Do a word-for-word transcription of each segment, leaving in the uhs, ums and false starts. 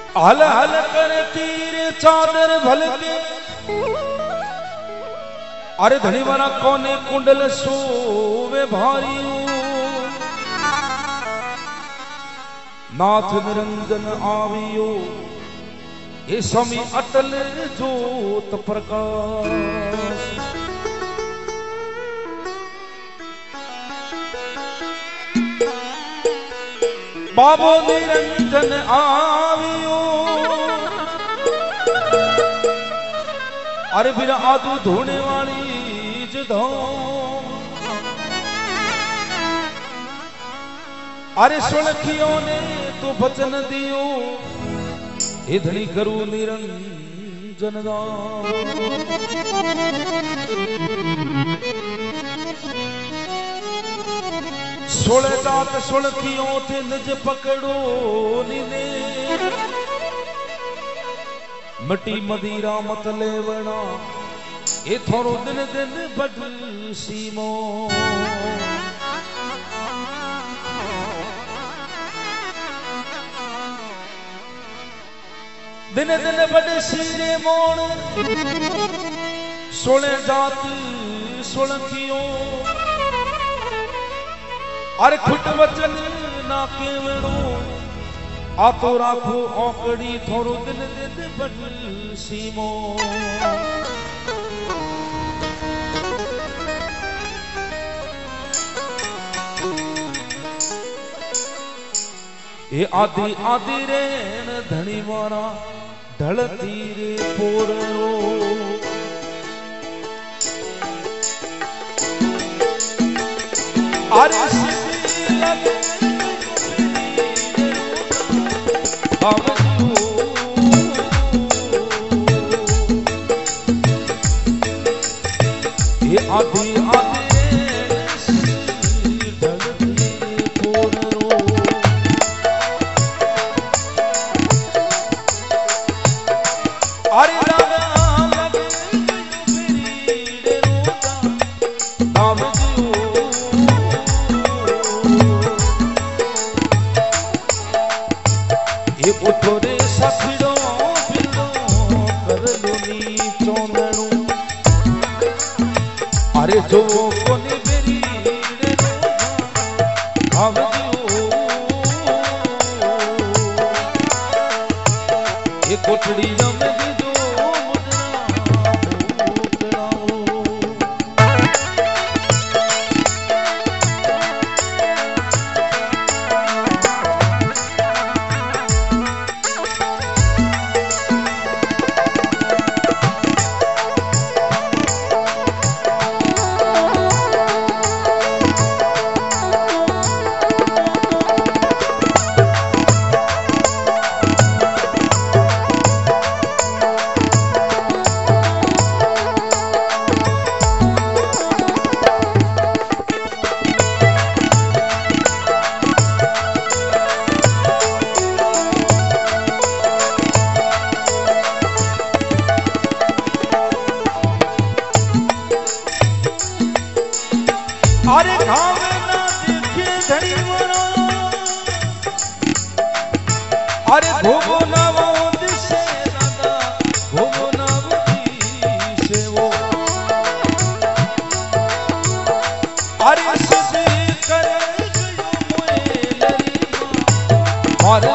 हल हल कर तीर चादर भलके अरे धनी वाला कोने कुंडल सोवे भारी नाथ निरंजन आवियो ये स्वामी अटल ज्योत प्रकाश बाबो निरंजन आवियो अरे बिना आदू धोने वाली जधो अरे सुनखियों ने तो वचन दियो इधनी करू निरंजन दान सोले दात सुनखियों थे निज पकड़ो नीने मटी मदीरा मत लेवना ये थोरो दिन दिन बड़ सीमो दिन दिन बड़ सीरे मोड़ सोले जात सुलखियों अरे खुट वचन ना केवड़ो आ तो राखो औकड़ी थोरो दिन दिन बड़ सीमो ये आदि आदि रेन धनी मारा ढलती रे पोरो अरे लगे ये आदि आदि अरे ये उठोरे सफिड़ो बिंदो कर लूनी चोंदणू अरे जो कोनी बेरी रे आवजो ये कोठड़ी में दो अरे घाव ना देखे धनी मरो अरे भोगो ना वो दिसे दादा भोगो ना वो दिसे वो अरे सिद्धि करे गयो मोए लरी और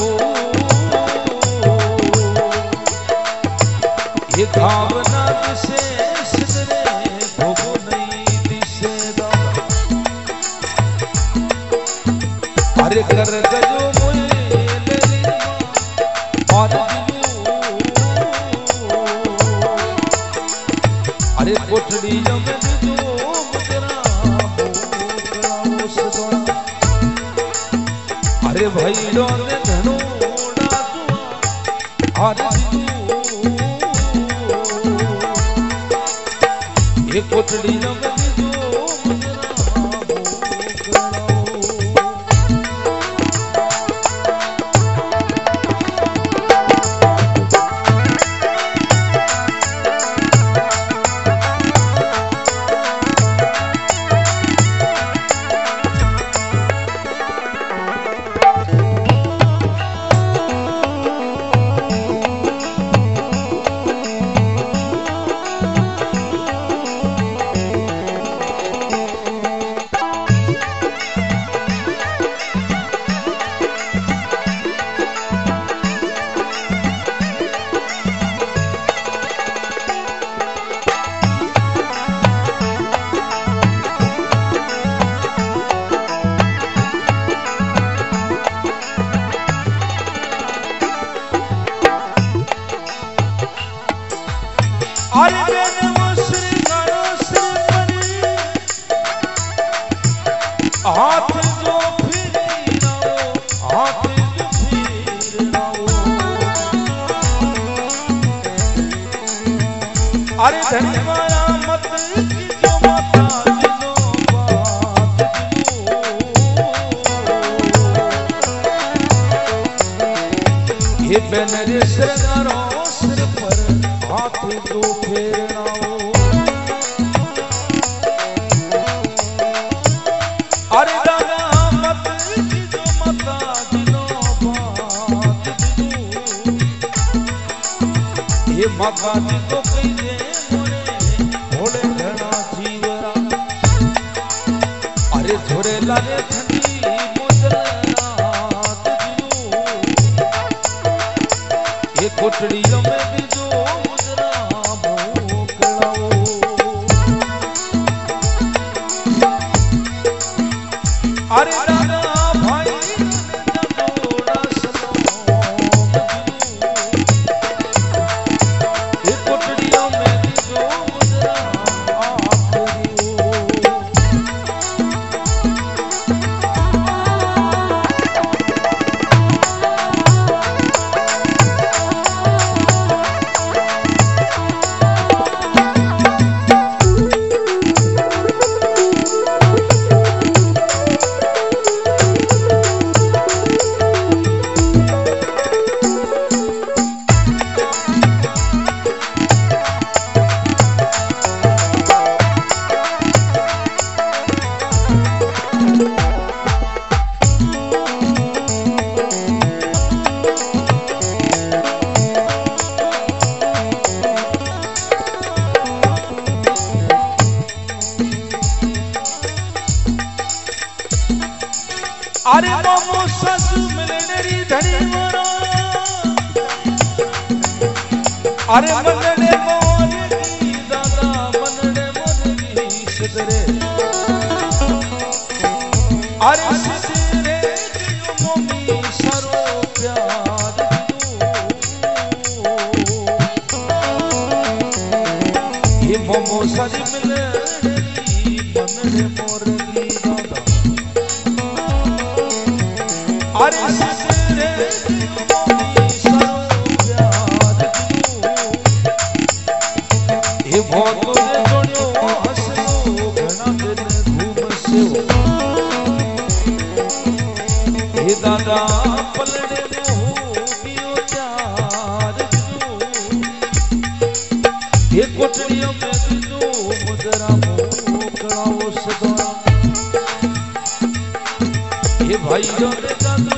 ये घाव ना दिसे सिद्धरे भोगो नहीं दिसे अरे कर गयो मोए लरी और अरे कोठड़ी में दो मुद्रा अरे भाई ने धनो अरे ये कोठड़ी में अरे धनवारा मत कीजो माता जिनो बात जिनो ये बैनर सरदारों सिर पर हाथ दो फेरनाओ अरे दादा मत कीजो माता जिनो बात जिनो ये माता जी तो कही दे मोरे भोले घना जीवरा अरे झोरे लागे ठंडी मुजरात जिनो ये कोठड़ियों में भी जो मुजरा मोकलाओ अरे दादा भाई जमोड़ा सलो ये कोठड़ियों में भी जो मुजरा अरे मामो ससु मिलनेरी धनी मरो अरे मनने मोरगी दादा मनने मोरगी सिदरे अरे सिदरे जियो मोमी सरो प्यार ये मामो ससु मिलनेरी मनने मोरगी दादा अरे सिसरे सरो प्यार ये बहुत जोड़ियो हसनो घना दिन घूम से ये दादा पलड़े में हो पियो प्यार ये कोठड़ियों में जो मुजरा मोकलाओ सदा ये भाइयों ने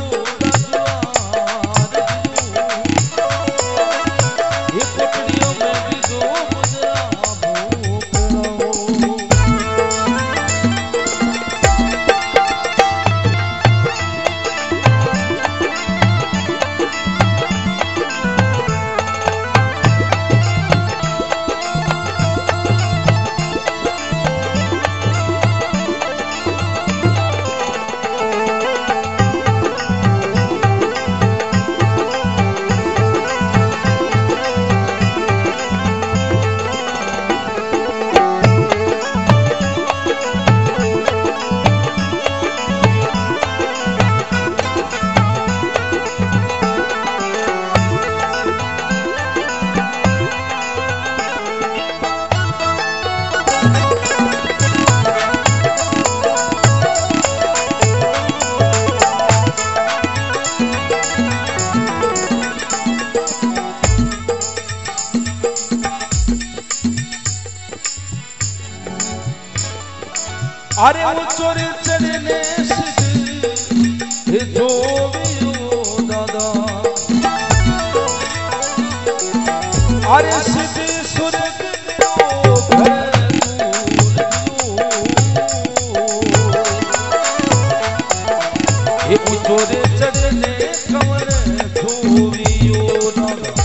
अरे वो चोरी चढ़ने से जो भी हो दादा अरे सिद्धि स्वर्ग ये चोरी चढ़ने कमर जो भी हो दादा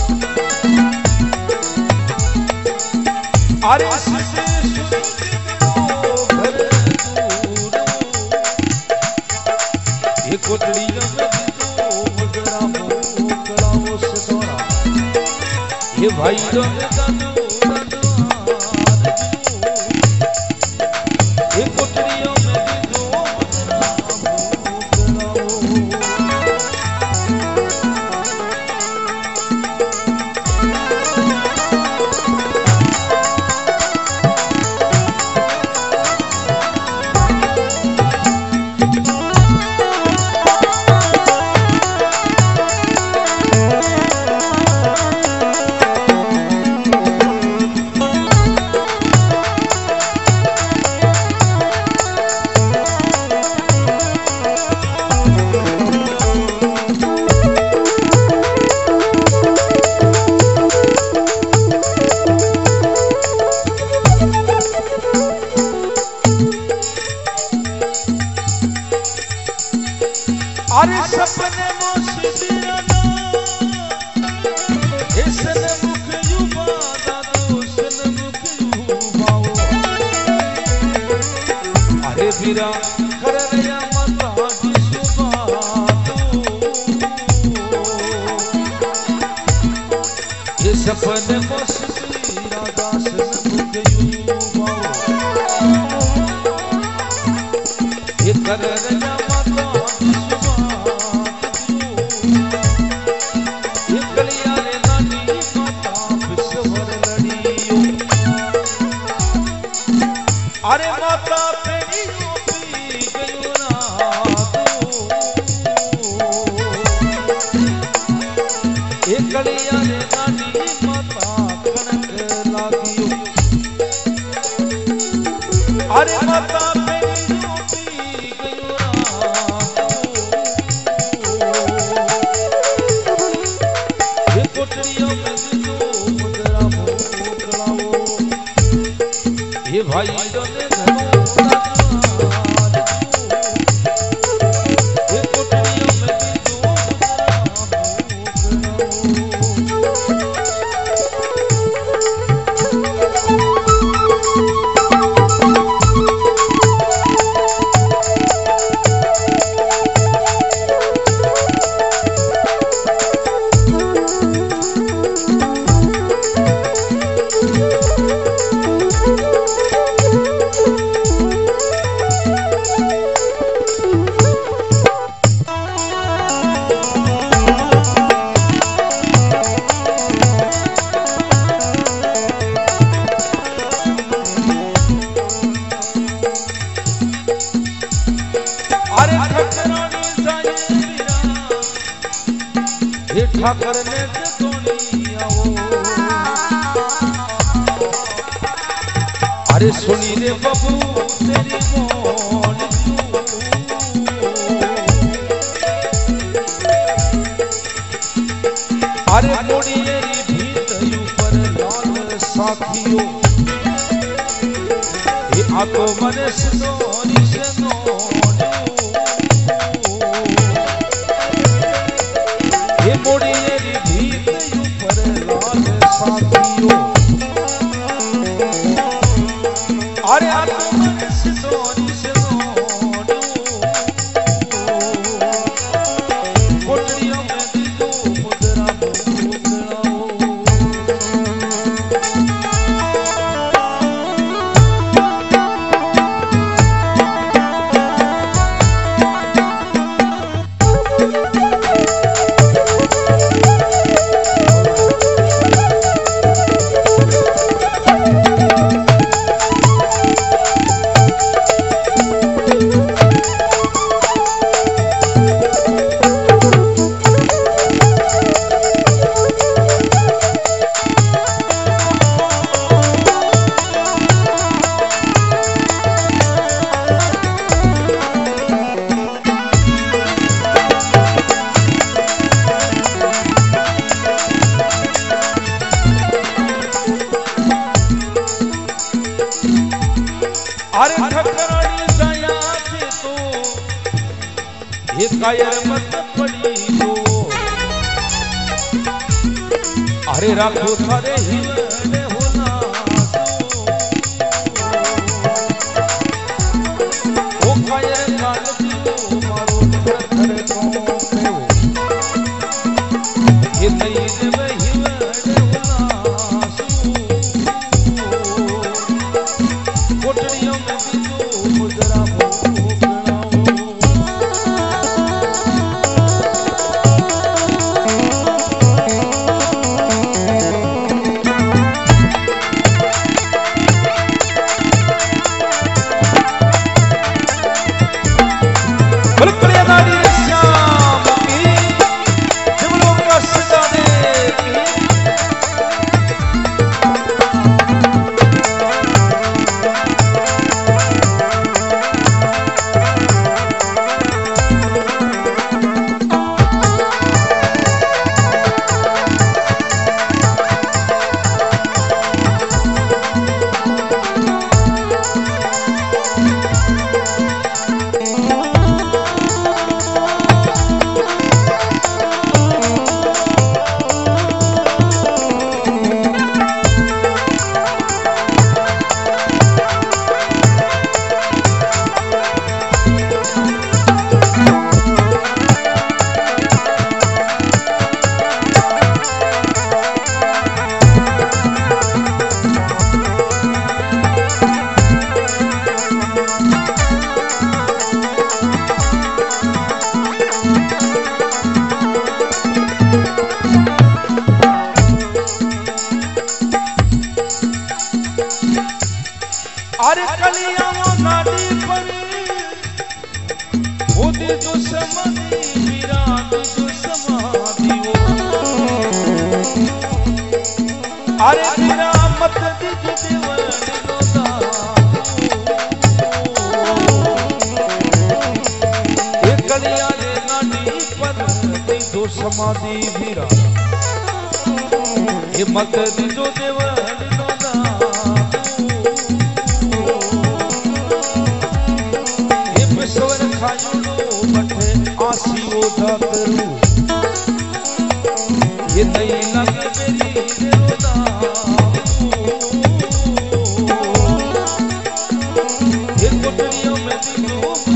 अरे सिद्धि ये कोठड़ियों में जो मुजरा मोकलाओ से दौड़ा ये भाइयों ने दादू ये कोठड़ियों में जो मुजरा मोकलाओ वीरा कर रया माता की सुबातू ये सपने मस्ती राधा से भूखयूं ये कर रया माता की सुबातू ये कलिया रे नानी माता विश्वर लड़ियो अरे माता पेड़ियों पी गयो रातू ये कलिया रे नानी माता कणक लागियो अरे माता पेड़ियों पी गयो रातू ये कोठड़ियों में जो मुद्रा मोकलाओ ये भाई दोने ठाकर ने तोड़ी आओ अरे सुनी रे बबू तेरी मोन अरे मोड़ी मेरी भीत ऊपर लाल साथियों ये आतो मने सोनी से नो ये मोड़ी मेरी भीत ऊपर लाल साथियों अरे आतो मन से सोनी से नोडू कोठड़ियों में दीदो मुद्रा मोकलाओ अरे ठकरानी दया थे तो ये कायर मत पड़ी हो अरे राखो थारे हिवड़े होना ओ कायर काल दियो मारो ठकर को पे ये नहीं देवे हिवड़े होना कोठड़ियों में दीदो मुद्रा मोकलाओ अरे कलिया नाडी पर खुद जो समाधि विराट जो समाधि वो अरे मेरा मत दिज देवन दोदा ये कलिया रे नाडी पर जो समाधि विराट ये मत दिजो देवन दोदा ये विश्वर खायो बठे आसी वो जातरू ये नहीं लगे मेरी रोदा ये कुटरियों में दिजो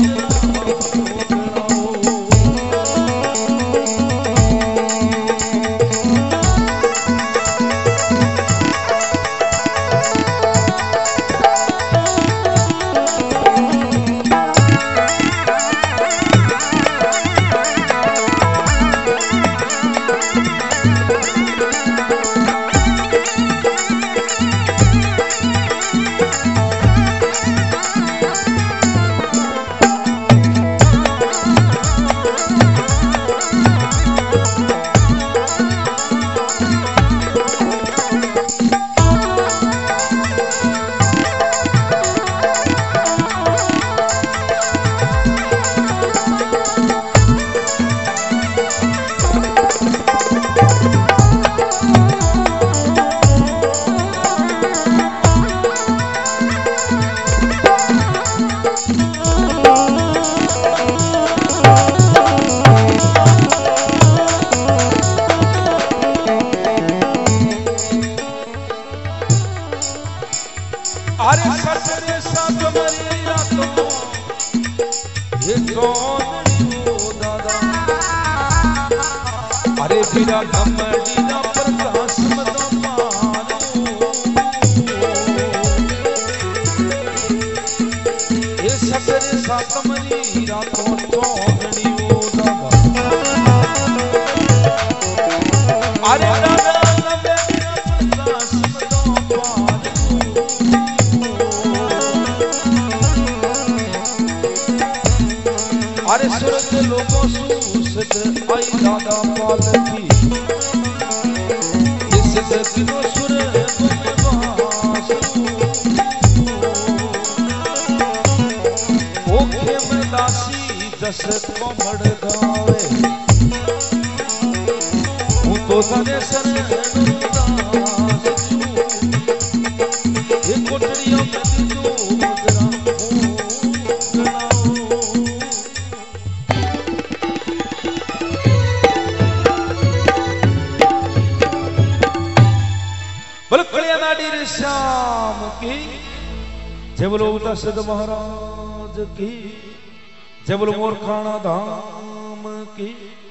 अरे ससरे साथ मरी रातों ये कौन हो दादा अरे बिरा घमड़ी ना प्रकाश मतो मारो ये ससरे साथ मरी रातों कौन हो दादा अरे दादा अरे सुरत लोगों सुसत आई दादा पालकी इस किनो सुर ओखे में दासी दस कोमड़ गावे हूँ तो तने सर ये कोठरियों में दिजो मुद्रा श्याम की जय बोलो दशरथ महाराज की जय बोलो मोरखाना धाम की।